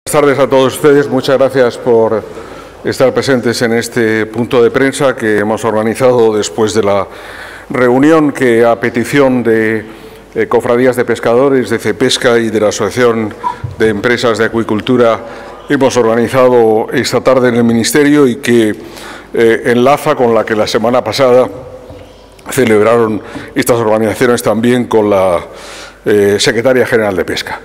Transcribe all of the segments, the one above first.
Buenas tardes a todos ustedes. Muchas gracias por estar presentes en este punto de prensa que hemos organizado después de la reunión que, a petición de cofradías de pescadores, de Cepesca y de la Asociación de Empresas de Acuicultura, hemos organizado esta tarde en el Ministerio y que enlaza con la que la semana pasada celebraron estas organizaciones también con la Secretaria General de Pesca.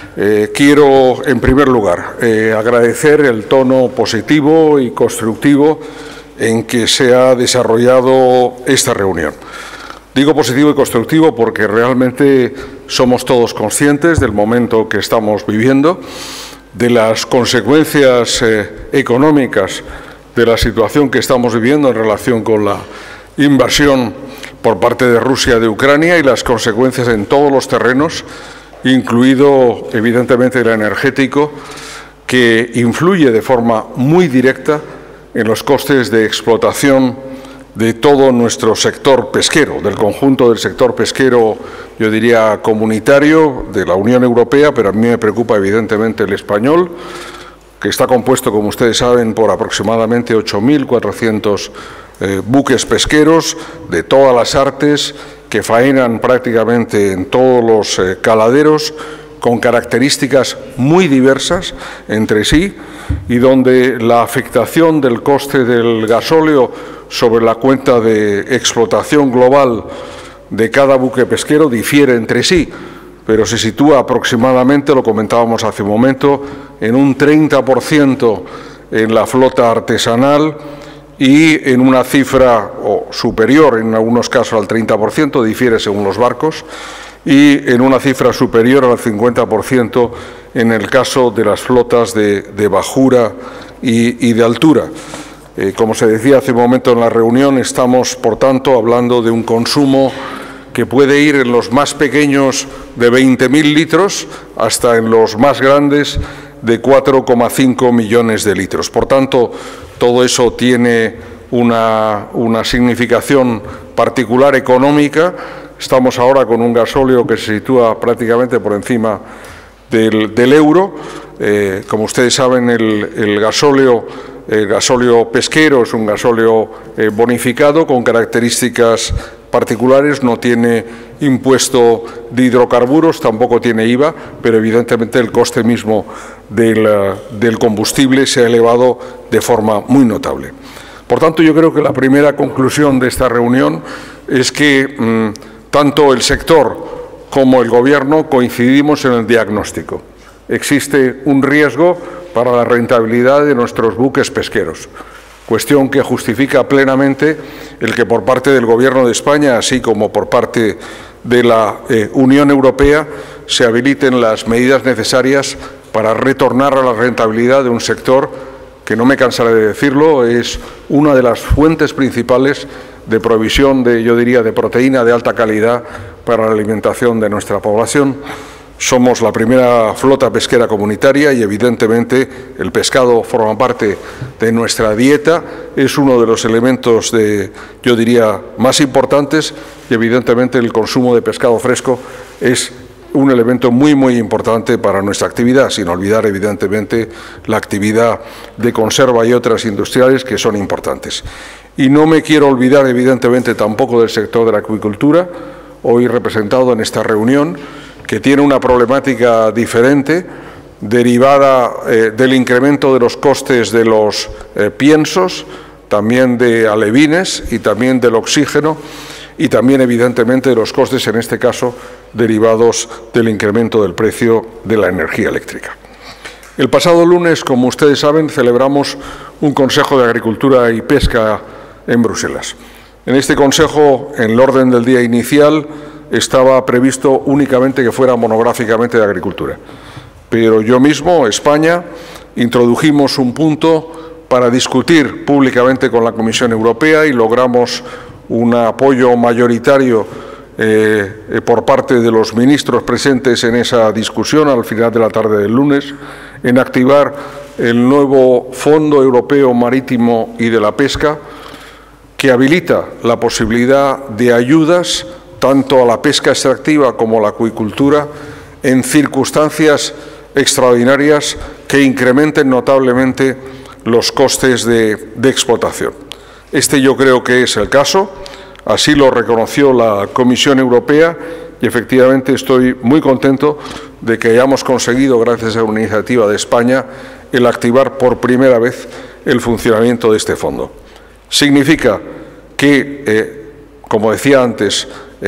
Quiero, en primer lugar, agradecer el tono positivo y constructivo en que se ha desarrollado esta reunión. Digo positivo y constructivo porque realmente somos todos conscientes del momento que estamos viviendo, de las consecuencias económicas de la situación que estamos viviendo en relación con la invasión por parte de Rusia de Ucrania y las consecuencias en todos los terrenos, incluido evidentemente el energético, que influye de forma muy directa en los costes de explotación de todo nuestro sector pesquero, del conjunto del sector pesquero, yo diría comunitario, de la Unión Europea, pero a mí me preocupa evidentemente el español, que está compuesto, como ustedes saben, por aproximadamente 8.400 buques pesqueros de todas las artes, que faenan prácticamente en todos los caladeros, con características muy diversas entre sí, y donde la afectación del coste del gasóleo sobre la cuenta de explotación global de cada buque pesquero difiere entre sí, pero se sitúa aproximadamente, lo comentábamos hace un momento, en un 30% en la flota artesanal, y en una cifra superior, en algunos casos al 30%, difiere según los barcos, y en una cifra superior al 50% en el caso de las flotas de bajura y de altura. Como se decía hace un momento en la reunión, estamos, por tanto, hablando de un consumo que puede ir en los más pequeños de 20.000 litros hasta en los más grandes de 4,5 millones de litros. Por tanto, todo eso tiene una significación particular económica. Estamos ahora con un gasóleo que se sitúa prácticamente por encima del euro. Como ustedes saben, el gasóleo pesquero es un gasóleo bonificado con características particulares, no tiene impuesto de hidrocarburos, tampoco tiene IVA, pero evidentemente el coste mismo del combustible se ha elevado de forma muy notable. Por tanto, yo creo que la primera conclusión de esta reunión es que tanto el sector como el Gobierno coincidimos en el diagnóstico. Existe un riesgo para la rentabilidad de nuestros buques pesqueros, cuestión que justifica plenamente el que por parte del Gobierno de España, así como por parte de la Unión Europea, se habiliten las medidas necesarias para retornar a la rentabilidad de un sector que, no me cansaré de decirlo, es una de las fuentes principales de provisión yo diría, de proteína de alta calidad para la alimentación de nuestra población. Somos la primera flota pesquera comunitaria y, evidentemente, el pescado forma parte de nuestra dieta, es uno de los elementos yo diría, más importantes, y, evidentemente, el consumo de pescado fresco es un elemento muy, muy importante para nuestra actividad, sin olvidar, evidentemente, la actividad de conserva y otras industriales que son importantes. Y no me quiero olvidar, evidentemente, tampoco del sector de la acuicultura, hoy representado en esta reunión, que tiene una problemática diferente, derivada del incremento de los costes de los piensos, también de alevines y también del oxígeno, y también, evidentemente, de los costes, en este caso, derivados del incremento del precio de la energía eléctrica. El pasado lunes, como ustedes saben, celebramos un Consejo de Agricultura y Pesca en Bruselas. En este Consejo, en el orden del día inicial, estaba previsto únicamente que fuera monográficamente de agricultura. Pero yo mismo, España, introdujimos un punto para discutir públicamente con la Comisión Europea y logramos un apoyo mayoritario por parte de los ministros presentes en esa discusión al final de la tarde del lunes, en activar el nuevo Fondo Europeo Marítimo y de la Pesca, que habilita la posibilidad de ayudas tanto a la pesca extractiva como a la acuicultura en circunstancias extraordinarias que incrementen notablemente los costes de explotación. Este yo creo que es el caso, así lo reconoció la Comisión Europea y efectivamente estoy muy contento de que hayamos conseguido, gracias a una iniciativa de España, el activar por primera vez el funcionamiento de este fondo. Significa que, como decía antes,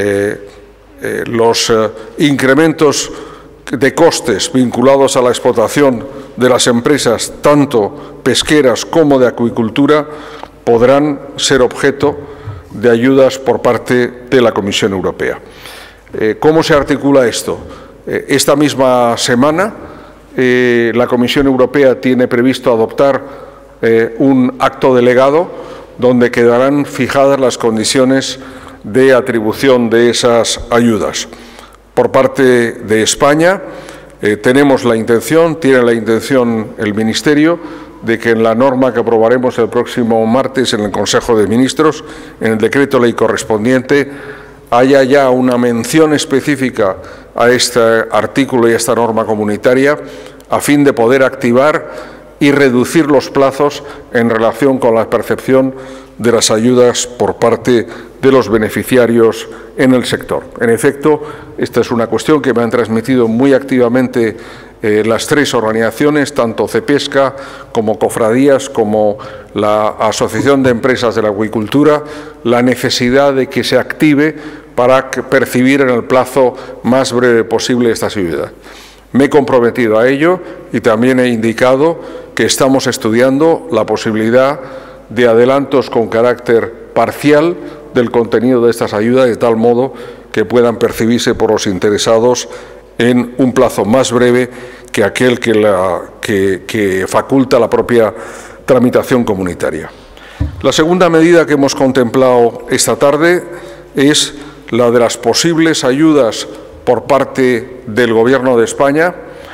los incrementos de costes vinculados a la explotación de las empresas, tanto pesqueras como de acuicultura, podrán ser objeto de ayudas por parte de la Comisión Europea. ¿Cómo se articula esto? Esta misma semana la Comisión Europea tiene previsto adoptar un acto delegado donde quedarán fijadas las condiciones de atribución de esas ayudas. Por parte de España tenemos la intención, tiene la intención el Ministerio, de que en la norma que aprobaremos el próximo martes en el Consejo de Ministros, en el decreto ley correspondiente, haya ya una mención específica a este artículo y a esta norma comunitaria a fin de poder activar y reducir los plazos en relación con la percepción de las ayudas por parte de los beneficiarios en el sector. En efecto, esta es una cuestión que me han transmitido muy activamente las tres organizaciones, tanto Cepesca como Cofradías, como la Asociación de Empresas de la Acuicultura, la necesidad de que se active para percibir en el plazo más breve posible estas ayudas. Me he comprometido a ello y también he indicado que estamos estudiando la posibilidad de adelantos con carácter parcial del contenido de estas ayudas, de tal modo que puedan percibirse por los interesados en un plazo más breve que aquel que faculta la propia tramitación comunitaria. La segunda medida que hemos contemplado esta tarde es la de las posibles ayudas por parte del Gobierno de España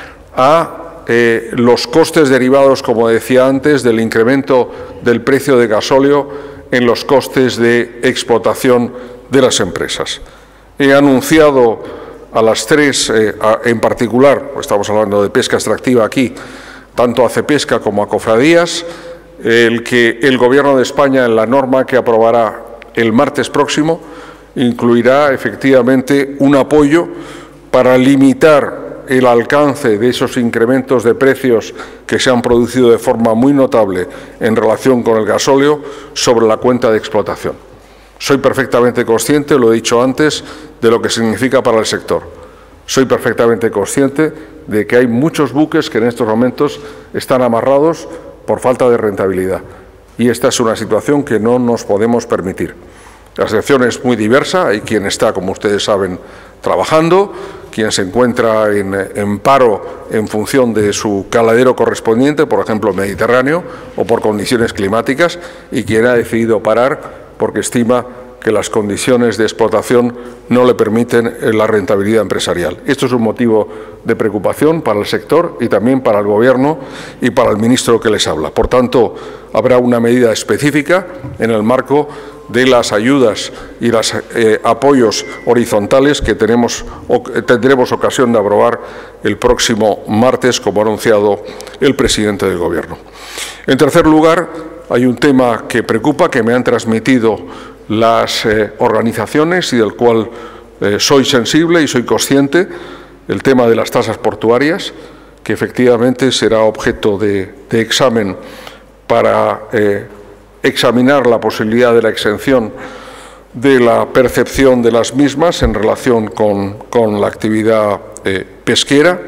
a los costes derivados, como decía antes, del incremento del precio de gasóleo en los costes de explotación de las empresas. He anunciado a las tres, en particular, estamos hablando de pesca extractiva aquí, tanto a Cepesca como a Cofradías, el que el Gobierno de España, en la norma que aprobará el martes próximo, incluirá efectivamente un apoyo para limitar el alcance de esos incrementos de precios que se han producido de forma muy notable en relación con el gasóleo sobre la cuenta de explotación. Soy perfectamente consciente, lo he dicho antes, de lo que significa para el sector. Soy perfectamente consciente de que hay muchos buques que en estos momentos están amarrados por falta de rentabilidad. Y esta es una situación que no nos podemos permitir. La situación es muy diversa, hay quien está, como ustedes saben, trabajando, quien se encuentra en paro en función de su caladero correspondiente, por ejemplo, Mediterráneo, o por condiciones climáticas, y quien ha decidido parar porque estima que las condiciones de explotación no le permiten la rentabilidad empresarial. Esto es un motivo de preocupación para el sector y también para el Gobierno y para el ministro que les habla. Por tanto, habrá una medida específica en el marco de las ayudas y los apoyos horizontales que tendremos ocasión de aprobar el próximo martes, como ha anunciado el presidente del Gobierno. En tercer lugar, hay un tema que preocupa, que me han transmitido las organizaciones y del cual soy sensible y soy consciente, el tema de las tasas portuarias, que efectivamente será objeto de examen para examinar la posibilidad de la exención de la percepción de las mismas en relación con la actividad pesquera.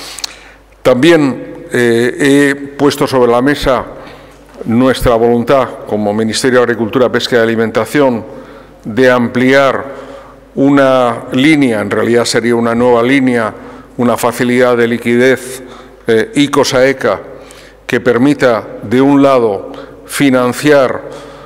También he puesto sobre la mesa nuestra voluntad como Ministerio de Agricultura, Pesca y Alimentación de ampliar una línea, en realidad sería una nueva línea, una facilidad de liquidez ICO-SAECA que permita, de un lado, financiar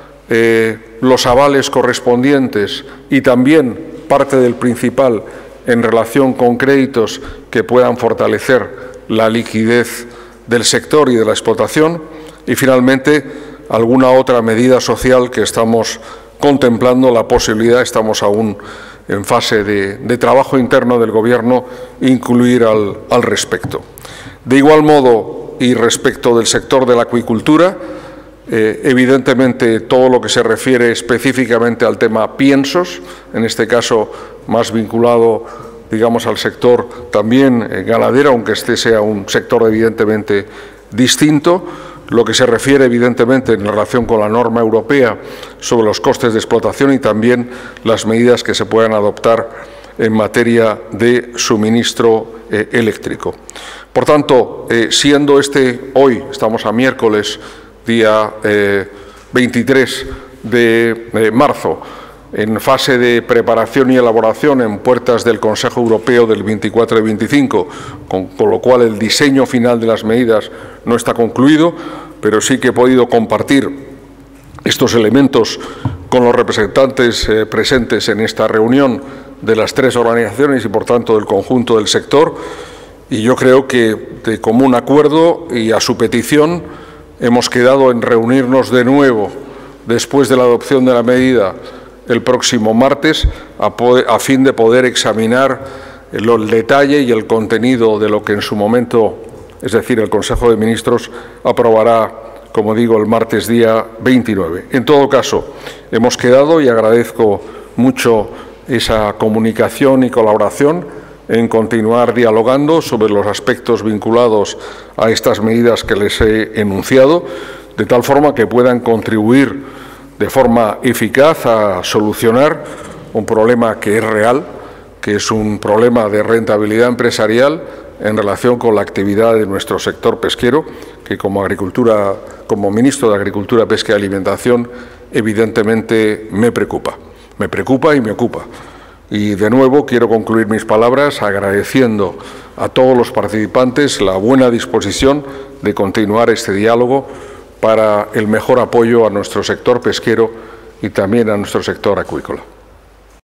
los avales correspondientes y también parte del principal en relación con créditos que puedan fortalecer la liquidez del sector y de la explotación. Y, finalmente, alguna otra medida social que estamos contemplando la posibilidad, estamos aún en fase de trabajo interno del Gobierno, incluir al respecto. De igual modo, tanto, y respecto del sector de la acuicultura, evidentemente todo lo que se refiere específicamente al tema piensos, en este caso más vinculado, digamos, al sector también ganadero, aunque este sea un sector evidentemente distinto. Lo que se refiere evidentemente en relación con la norma europea sobre los costes de explotación y también las medidas que se puedan adoptar en materia de suministro eléctrico. Por tanto, siendo hoy estamos a miércoles, día 23 de marzo, en fase de preparación y elaboración en puertas del Consejo Europeo del 24 y 25, con lo cual el diseño final de las medidas no está concluido, pero sí que he podido compartir estos elementos con los representantes presentes en esta reunión de las tres organizaciones y, por tanto, del conjunto del sector. Y yo creo que, de común acuerdo y a su petición, hemos quedado en reunirnos de nuevo después de la adopción de la medida el próximo martes a fin de poder examinar el detalle y el contenido de lo que en su momento, es decir, el Consejo de Ministros, aprobará, como digo, el martes día 29. En todo caso, hemos quedado, y agradezco mucho esa comunicación y colaboración, en continuar dialogando sobre los aspectos vinculados a estas medidas que les he enunciado, de tal forma que puedan contribuir de forma eficaz a solucionar un problema que es real, que es un problema de rentabilidad empresarial en relación con la actividad de nuestro sector pesquero, que como ministro de Agricultura, Pesca y Alimentación, evidentemente me preocupa y me ocupa. Y de nuevo quiero concluir mis palabras agradeciendo a todos los participantes la buena disposición de continuar este diálogo para el mejor apoyo a nuestro sector pesquero y también a nuestro sector acuícola.